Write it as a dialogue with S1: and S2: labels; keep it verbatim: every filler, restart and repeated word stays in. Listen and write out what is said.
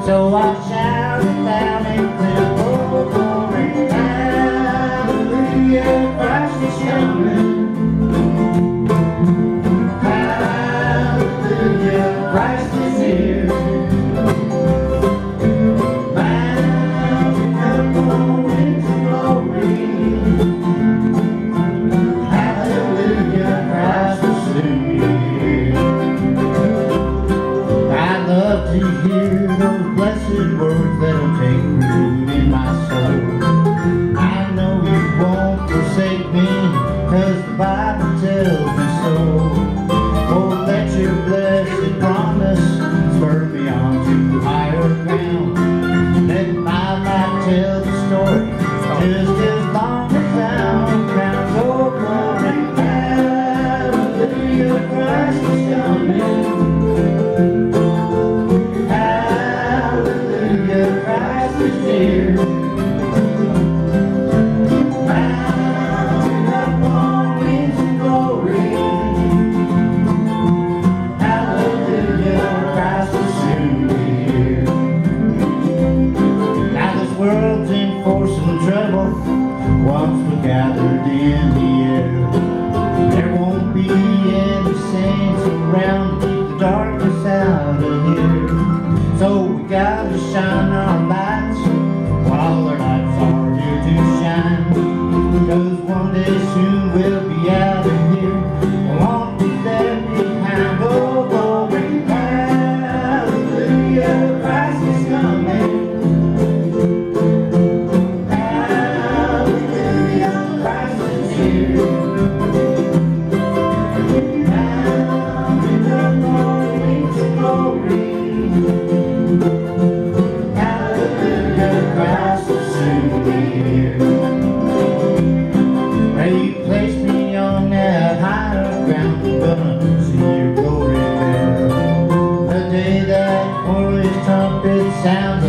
S1: So I shout it loud and clear, oh glory, hallelujah, Christ is coming. Hallelujah, Christ is here. Mountain up into glory. Hallelujah, Christ is here. I love to hear those blessed words that'll take root in my soul. I know you won't forsake me, 'cause the Bible tells me so. Oh, let your blessed promise spur me on to higher ground. Let my life tell the story just as long as I'm around. Oh, glory, hallelujah, Christ is coming. Hallelujah, Christ is here. Mountain up on wings of glory. Hallelujah, Christ will soon be here. Now this world's in for some trouble once we're gathered in the air. There won't be any saints around to keep the darkness out of here. So we gotta shine our lights while our lights are here to shine. 'Cause one day soon we'll be out of here, won't be left behind. Oh, glory, hallelujah, Christ is coming. Hallelujah, Christ is here. Mountain up on wings of glory. Hallelujah, Christ will soon be here. May you place me on that higher ground, gonna see your glory there. The day that glorious trumpet sounds